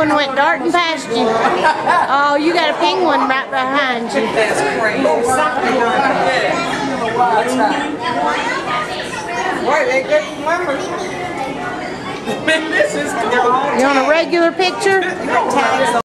penguin went darting past you. Oh, you got a penguin right behind you. That's crazy. What's that? Wait, they get members. This is You want a regular picture?